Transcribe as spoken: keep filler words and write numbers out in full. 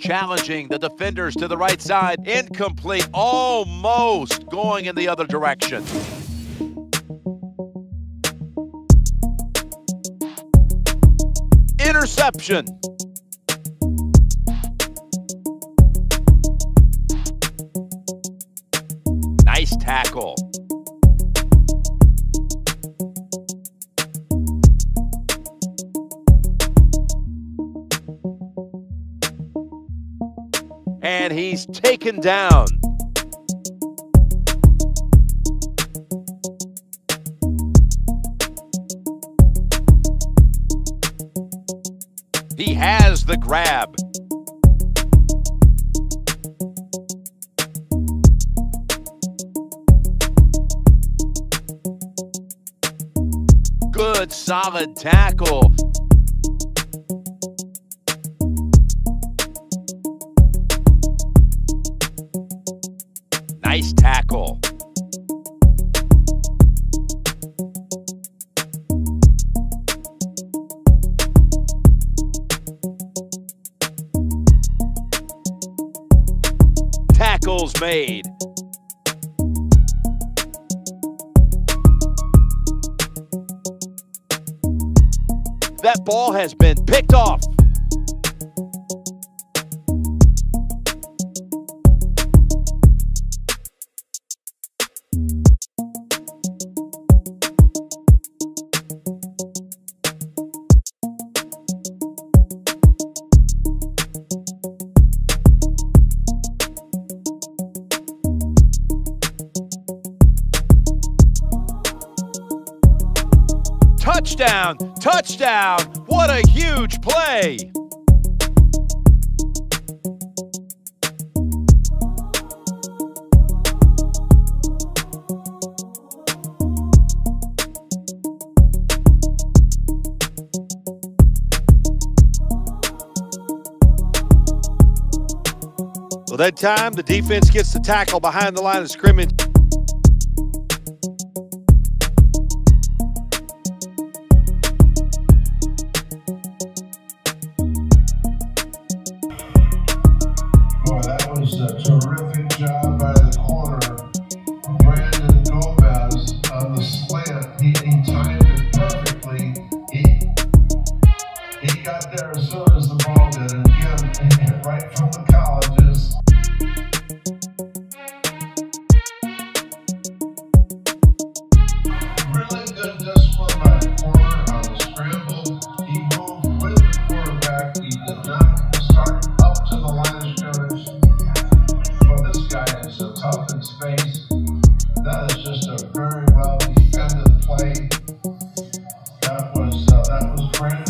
challenging the defenders to the right side. Incomplete, almost going in the other direction. Interception. Nice tackle. And he's taken down. He has the grab. Good, solid tackle. Nice tackle. Tackles made. That ball has been picked off. Touchdown! Touchdown! What a huge play! Well, that time the defense gets the tackle behind the line of scrimmage. A terrific job by the corner, Brandon Gomez, on the slant. He, he timed it perfectly. He he got there as soon as the ball did, and again, right from the colleges. Really good discipline by the corner on the scramble. He moved with the quarterback. He did not start up to the line of scrimmage. This guy is a tough in space. That is just a very well defended play. That was uh, that was Brandon.